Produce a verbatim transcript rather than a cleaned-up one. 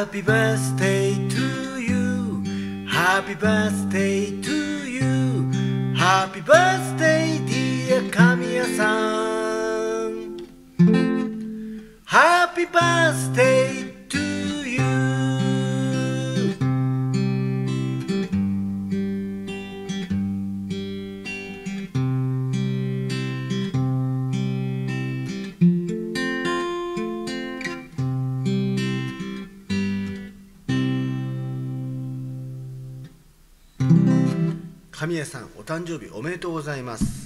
Happy birthday to you Happy birthday to you Happy birthday dear 神谷さん Happy birthday to you 神谷さんお誕生日おめでとうございます。